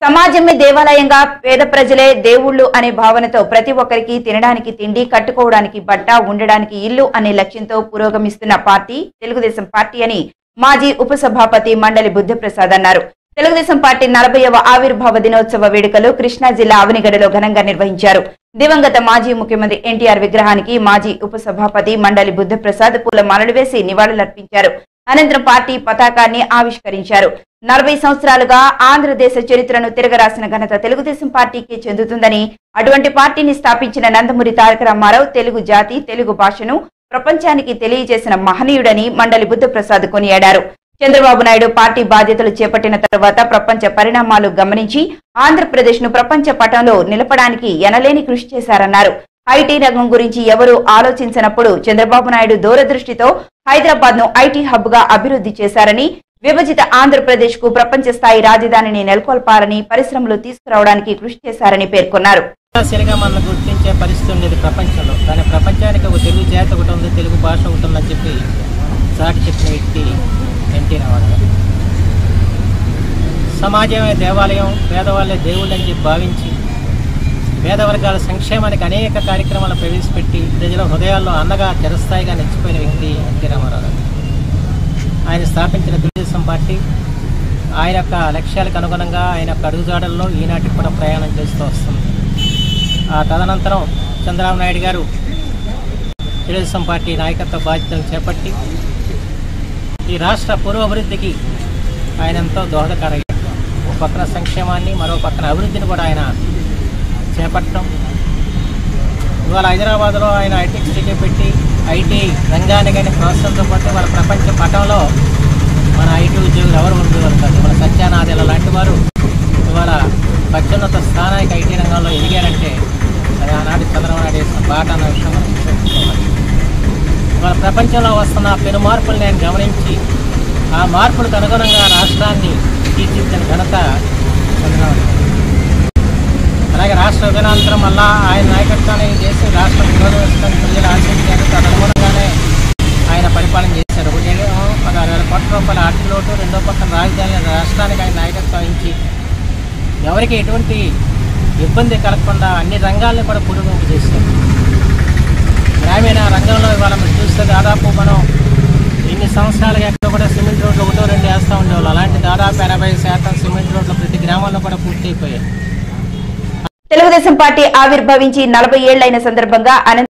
సమాజమే దేవాలయంగా పేద ప్రజలే దేవుళ్ళు అనే భావనతో ప్రతి ఒక్కరికి తినడానికి తిండి, కట్టుకోవడానికి బట్ట, ఉండడానికి ఇల్లు అనే లక్ష్యంతో పురోగమిస్తున్న పార్టీ తెలుగుదేశం పార్టీ అని మాజీ ఉపసభాపతి మండలి బుద్ధప్రసాద్ అన్నారు. తెలుగుదేశం పార్టీ 40వ ఆవిర్భావ దినోత్సవ వేడుకలు కృష్ణా జిల్లా అవనిగడలో ఘనంగా నిర్వహించారు. దివంగత మాజీ ముఖ్యమంత్రి ఎన్టీఆర్ విగ్రహానికి మాజీ ఉపసభాపతి మండలి బుద్ధప్రసాద్ పూలమాలలు వేసి నివాళులర్పించారు. అనంతరం పార్టీ పతాకాన్ని ఆవిష్కరించారు. 40 సంవత్సరాలుగా ఆంధ్రదేశ చరిత్రను తిరగరాసిన ఘనత తెలుగుదేశం పార్టీకి చెందుతుందని, అటువంటి పార్టీని స్థాపించిన నందమూరి తారక రామారావు తెలుగు జాతి, తెలుగు భాషను ప్రపంచానికి తెలియజేసిన మహనీయుడని మండలి బుద్ధప్రసాద్ కొనియాడారు. చంద్రబాబు నాయుడు పార్టీ బాధ్యతలు చేపట్టిన తర్వాత ప్రపంచ పరిణామాలు గమనించి ఆంధ్రప్రదేశ్ ను ప్రపంచ పటంలో నిలపడానికి ఎనలేని కృషి చేశారన్నారు. ఐటీ రంగం గురించి ఎవరూ ఆలోచించినప్పుడు చంద్రబాబు నాయుడు దూరదృష్టితో హైదరాబాద్ ను ఐటీ హబ్ గా అభివృద్ధి చేశారని, విభజిత ఆంధ్రప్రదేశ్ కు ప్రపంచ స్థాయి రాజధానిని నెలకొల్పాలని, పరిశ్రమలు తీసుకురావడానికి కృషి చేశారని పేర్కొన్నారు. గుర్తించే పరిస్థితి ఉండేది ప్రపంచంలో, కానీ ప్రపంచానికి ఒక తెలుగు జాతి ఒకటి ఉంది, తెలుగు భాష ఒకటి ఉందని చెప్పి సాటి చెప్పిన వ్యక్తి ఎన్టీ రామారావు. సమాజమే దేవాలయం, పేదవాళ్ళే దేవుళ్ళు అని చెప్పి భావించి పేద వర్గాల సంక్షేమానికి అనేక కార్యక్రమాలు ప్రవేశపెట్టి ప్రజల హృదయాల్లో అన్నగా చిరస్థాయిగా నిలిచిపోయిన వ్యక్తి ఎన్టీ రామారావు. ఆయన స్థాపించిన తెలుగుదేశం పార్టీ ఆయన యొక్క లక్ష్యాలకు అనుగుణంగా ఆయన యొక్క అడుగుజాడల్లో ఈనాటికి కూడా ప్రయాణం చేస్తూ వస్తుంది. ఆ తదనంతరం చంద్రబాబు నాయుడు గారు తెలుగుదేశం పార్టీ నాయకత్వ బాధ్యతలు చేపట్టి ఈ రాష్ట్ర పురోభివృద్ధికి ఆయన ఎంతో దోహదకరయ్యారు. ఒక పక్కన సంక్షేమాన్ని, మరో పక్కన అభివృద్ధిని కూడా ఆయన చేపట్టడం. ఇవాళ హైదరాబాద్లో ఆయన ఐటీ సిటీ పెట్టి ఐటీ రంగాన్ని కానీ ప్రోత్సాహంతో పాటు వాళ్ళ ప్రపంచ పటంలో మన ఐటీ ఉద్యోగులు ఎవరు ఉండేవారు కాదు. మన సత్యానాదేల లాంటి వారు ఇవాళ అత్యున్నత స్థానానికి ఐటీ రంగంలో ఎదిగారంటే అది ఆనాడు చంద్రబాబు నాయుడు వేసిన బాట అన్న విషయం మనం చెప్పుకోవాలి. ఇవాళ ప్రపంచంలో వస్తున్న పెను మార్పులు నేను గమనించి ఆ మార్పులకు అనుగుణంగా రాష్ట్రాన్ని తీర్చిదిద్దిన ఘనత చంద్రబాబు నాయుడు. అలాగే రాష్ట్ర విభజనానంతరం మళ్ళా ఆయన నాయకత్వాన్ని చేసి రాష్ట్రం పురోగమిస్తాన్ని ప్రజలు ఆశించారు. తదనుగుణంగానే ఆయన పరిపాలన చేశారు. 16,000 కోట్ల రూపాయల ఆర్థిక లోటు, రెండో పక్కన రాజధాని రాష్ట్రానికి ఆయన నాయకత్వం వహించి ఎవరికి ఎటువంటి ఇబ్బంది కలగకుండా అన్ని రంగాల్ని కూడా పురోగతి చేశారు. గ్రామీణ రంగంలో ఇవాళ మీరు చూస్తే దాదాపు మనం ఇన్ని సంవత్సరాలుగా ఎక్కడ కూడా సిమెంట్ రోడ్లు 1-2 వేస్తూ ఉండేవాళ్ళు. అలాంటి దాదాపు 80% సిమెంట్ రోడ్లు ప్రతి గ్రామంలో కూడా పూర్తి అయిపోయాయి. తెలుగుదేశం పార్టీ ఆవిర్భవించి 40 ఏళ్లైన సందర్భంగా